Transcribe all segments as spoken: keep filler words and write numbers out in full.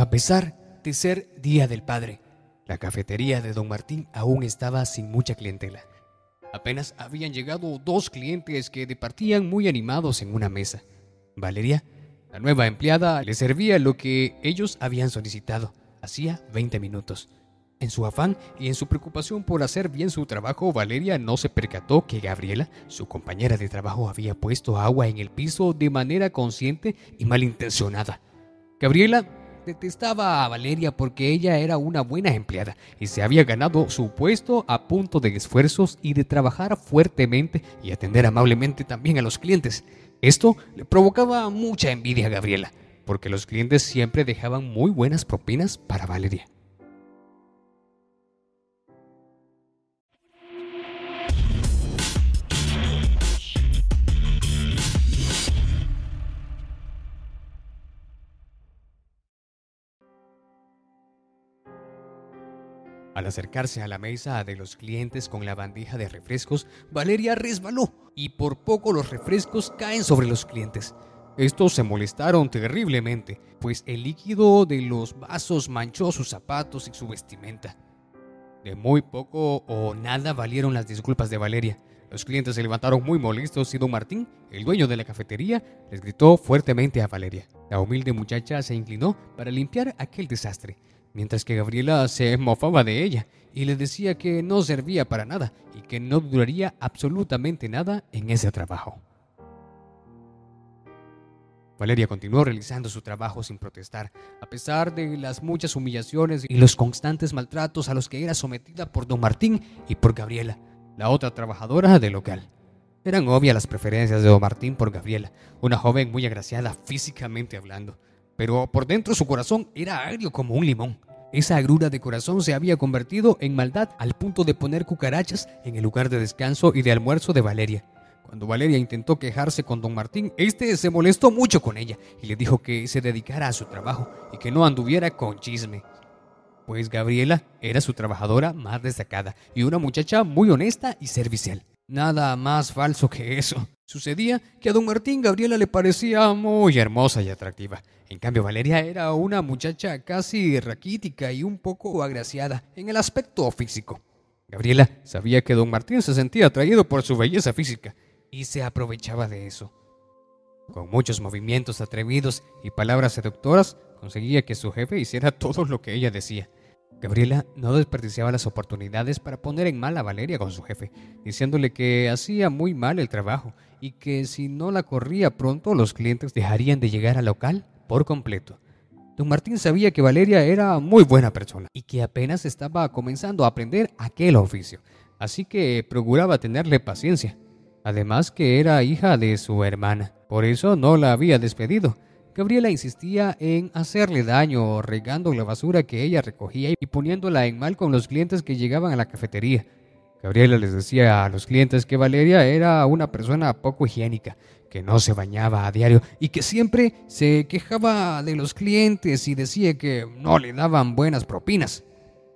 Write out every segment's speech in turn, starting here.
A pesar de ser Día del Padre, la cafetería de don Martín aún estaba sin mucha clientela. Apenas habían llegado dos clientes que departían muy animados en una mesa. Valeria, la nueva empleada, les servía lo que ellos habían solicitado hacía veinte minutos. En su afán y en su preocupación por hacer bien su trabajo, Valeria no se percató que Gabriela, su compañera de trabajo, había puesto agua en el piso de manera consciente y malintencionada. Gabriela detestaba a Valeria porque ella era una buena empleada y se había ganado su puesto a punto de esfuerzos y de trabajar fuertemente y atender amablemente también a los clientes. Esto le provocaba mucha envidia a Gabriela, porque los clientes siempre dejaban muy buenas propinas para Valeria. Al acercarse a la mesa de los clientes con la bandeja de refrescos, Valeria resbaló y por poco los refrescos caen sobre los clientes. Estos se molestaron terriblemente, pues el líquido de los vasos manchó sus zapatos y su vestimenta. De muy poco o nada valieron las disculpas de Valeria. Los clientes se levantaron muy molestos y don Martín, el dueño de la cafetería, les gritó fuertemente a Valeria. La humilde muchacha se inclinó para limpiar aquel desastre, mientras que Gabriela se mofaba de ella y le decía que no servía para nada y que no duraría absolutamente nada en ese trabajo. Valeria continuó realizando su trabajo sin protestar, a pesar de las muchas humillaciones y los constantes maltratos a los que era sometida por don Martín y por Gabriela, la otra trabajadora del local. Eran obvias las preferencias de don Martín por Gabriela, una joven muy agraciada físicamente hablando, pero por dentro su corazón era agrio como un limón. Esa agrura de corazón se había convertido en maldad al punto de poner cucarachas en el lugar de descanso y de almuerzo de Valeria. Cuando Valeria intentó quejarse con don Martín, este se molestó mucho con ella y le dijo que se dedicara a su trabajo y que no anduviera con chisme, pues Gabriela era su trabajadora más destacada y una muchacha muy honesta y servicial. Nada más falso que eso. Sucedía que a don Martín Gabriela le parecía muy hermosa y atractiva. En cambio, Valeria era una muchacha casi raquítica y un poco agraciada en el aspecto físico. Gabriela sabía que don Martín se sentía atraído por su belleza física y se aprovechaba de eso. Con muchos movimientos atrevidos y palabras seductoras, conseguía que su jefe hiciera todo lo que ella decía. Gabriela no desperdiciaba las oportunidades para poner en mal a Valeria con su jefe, diciéndole que hacía muy mal el trabajo y que si no la corría pronto los clientes dejarían de llegar al local por completo. Don Martín sabía que Valeria era muy buena persona y que apenas estaba comenzando a aprender aquel oficio, así que procuraba tenerle paciencia. Además que era hija de su hermana, por eso no la había despedido. Gabriela insistía en hacerle daño, regando la basura que ella recogía y poniéndola en mal con los clientes que llegaban a la cafetería. Gabriela les decía a los clientes que Valeria era una persona poco higiénica, que no se bañaba a diario y que siempre se quejaba de los clientes y decía que no le daban buenas propinas.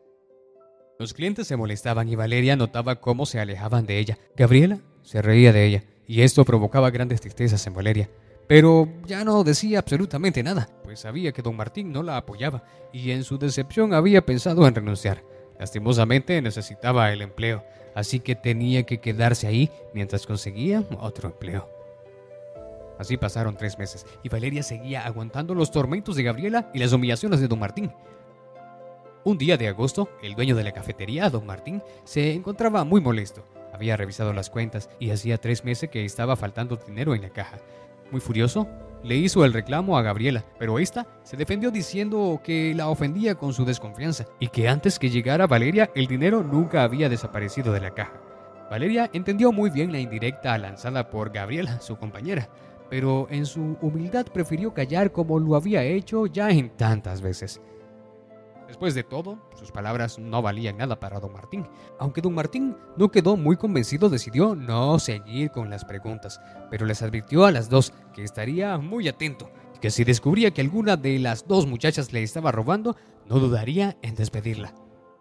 Los clientes se molestaban y Valeria notaba cómo se alejaban de ella. Gabriela se reía de ella y esto provocaba grandes tristezas en Valeria. Pero ya no decía absolutamente nada, pues sabía que don Martín no la apoyaba y en su decepción había pensado en renunciar. Lastimosamente necesitaba el empleo, así que tenía que quedarse ahí mientras conseguía otro empleo. Así pasaron tres meses y Valeria seguía aguantando los tormentos de Gabriela y las humillaciones de don Martín. Un día de agosto, el dueño de la cafetería, don Martín, se encontraba muy molesto. Había revisado las cuentas y hacía tres meses que estaba faltando dinero en la caja. Muy furioso, le hizo el reclamo a Gabriela, pero esta se defendió diciendo que la ofendía con su desconfianza y que antes que llegara Valeria el dinero nunca había desaparecido de la caja. Valeria entendió muy bien la indirecta lanzada por Gabriela, su compañera, pero en su humildad prefirió callar como lo había hecho ya en tantas veces. Después de todo, sus palabras no valían nada para don Martín. Aunque don Martín no quedó muy convencido, decidió no seguir con las preguntas, pero les advirtió a las dos que estaría muy atento, que si descubría que alguna de las dos muchachas le estaba robando, no dudaría en despedirla.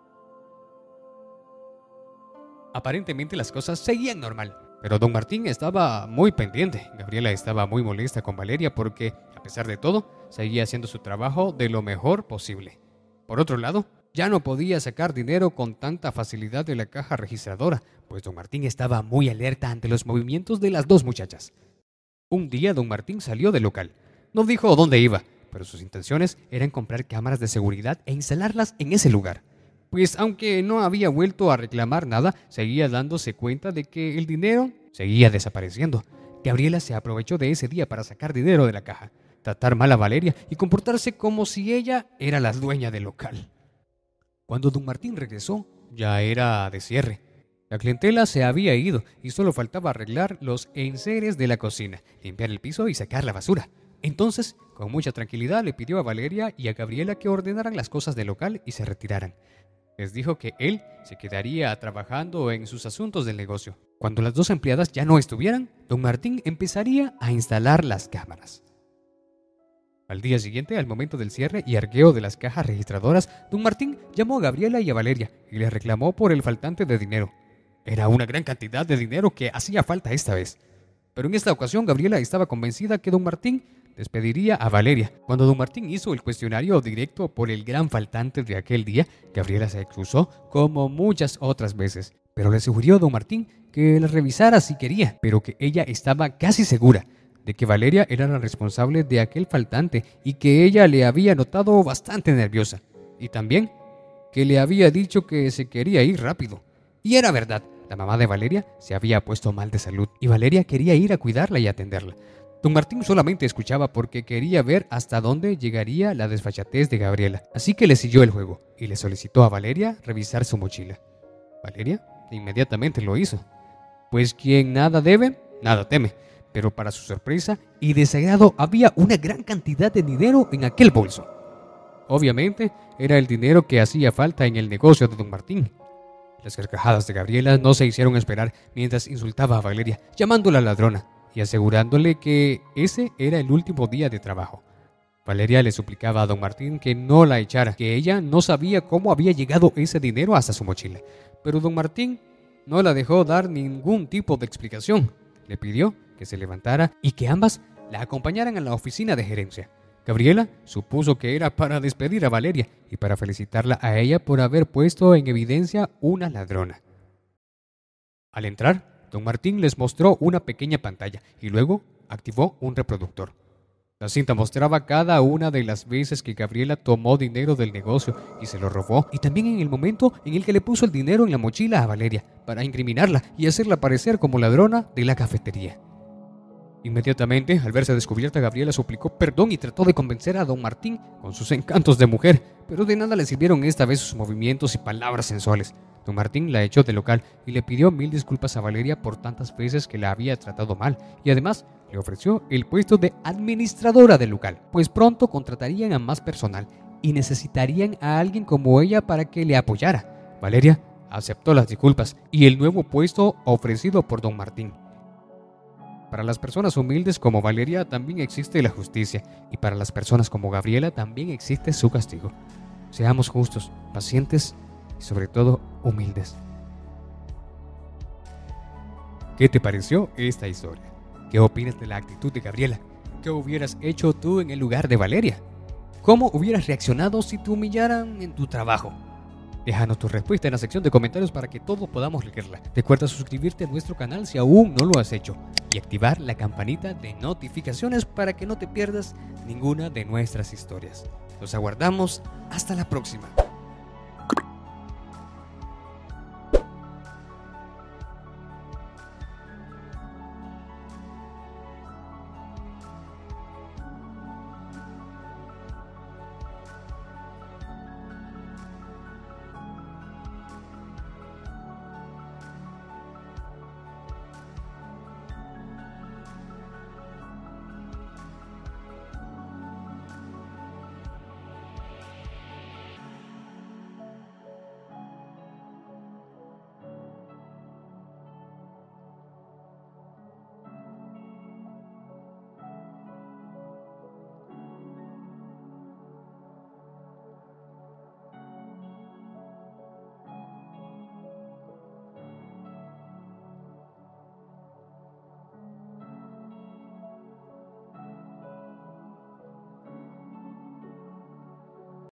Aparentemente las cosas seguían normal, pero don Martín estaba muy pendiente. Gabriela estaba muy molesta con Valeria porque A pesar de todo, seguía haciendo su trabajo de lo mejor posible. Por otro lado, ya no podía sacar dinero con tanta facilidad de la caja registradora, pues don Martín estaba muy alerta ante los movimientos de las dos muchachas. Un día don Martín salió del local. No dijo dónde iba, pero sus intenciones eran comprar cámaras de seguridad e instalarlas en ese lugar. Pues aunque no había vuelto a reclamar nada, seguía dándose cuenta de que el dinero seguía desapareciendo. Gabriela se aprovechó de ese día para sacar dinero de la caja, tratar mal a Valeria y comportarse como si ella era la dueña del local. Cuando don Martín regresó, ya era de cierre. La clientela se había ido y solo faltaba arreglar los enseres de la cocina, limpiar el piso y sacar la basura. Entonces, con mucha tranquilidad, le pidió a Valeria y a Gabriela que ordenaran las cosas del local y se retiraran. Les dijo que él se quedaría trabajando en sus asuntos del negocio. Cuando las dos empleadas ya no estuvieran, don Martín empezaría a instalar las cámaras. Al día siguiente, al momento del cierre y arqueo de las cajas registradoras, don Martín llamó a Gabriela y a Valeria y les reclamó por el faltante de dinero. Era una gran cantidad de dinero que hacía falta esta vez. Pero en esta ocasión Gabriela estaba convencida que don Martín despediría a Valeria. Cuando don Martín hizo el cuestionario directo por el gran faltante de aquel día, Gabriela se excusó como muchas otras veces, pero le sugirió a don Martín que la revisara si quería, pero que ella estaba casi segura de que Valeria era la responsable de aquel faltante y que ella le había notado bastante nerviosa, y también que le había dicho que se quería ir rápido. Y era verdad, la mamá de Valeria se había puesto mal de salud y Valeria quería ir a cuidarla y atenderla. Don Martín solamente escuchaba porque quería ver hasta dónde llegaría la desfachatez de Gabriela, así que le siguió el juego y le solicitó a Valeria revisar su mochila. Valeria inmediatamente lo hizo, pues quien nada debe, nada teme, pero para su sorpresa y desagrado había una gran cantidad de dinero en aquel bolso. Obviamente era el dinero que hacía falta en el negocio de don Martín. Las carcajadas de Gabriela no se hicieron esperar mientras insultaba a Valeria, llamándola ladrona y asegurándole que ese era el último día de trabajo. Valeria le suplicaba a don Martín que no la echara, que ella no sabía cómo había llegado ese dinero hasta su mochila. Pero don Martín no la dejó dar ningún tipo de explicación. Le pidió que se levantara y que ambas la acompañaran a la oficina de gerencia. Gabriela supuso que era para despedir a Valeria y para felicitarla a ella por haber puesto en evidencia una ladrona. Al entrar, don Martín les mostró una pequeña pantalla y luego activó un reproductor. La cinta mostraba cada una de las veces que Gabriela tomó dinero del negocio y se lo robó, y también en el momento en el que le puso el dinero en la mochila a Valeria para incriminarla y hacerla parecer como ladrona de la cafetería. Inmediatamente, al verse descubierta, Gabriela suplicó perdón y trató de convencer a don Martín con sus encantos de mujer, pero de nada le sirvieron esta vez sus movimientos y palabras sensuales. Don Martín la echó del local y le pidió mil disculpas a Valeria por tantas veces que la había tratado mal, y además le ofreció el puesto de administradora del local, pues pronto contratarían a más personal y necesitarían a alguien como ella para que le apoyara. Valeria aceptó las disculpas y el nuevo puesto ofrecido por don Martín. Para las personas humildes como Valeria también existe la justicia, y para las personas como Gabriela también existe su castigo. Seamos justos, pacientes y sobre todo humildes. ¿Qué te pareció esta historia? ¿Qué opinas de la actitud de Gabriela? ¿Qué hubieras hecho tú en el lugar de Valeria? ¿Cómo hubieras reaccionado si te humillaran en tu trabajo? Déjanos tu respuesta en la sección de comentarios para que todos podamos leerla. Recuerda suscribirte a nuestro canal si aún no lo has hecho y activar la campanita de notificaciones para que no te pierdas ninguna de nuestras historias. Los aguardamos. Hasta la próxima.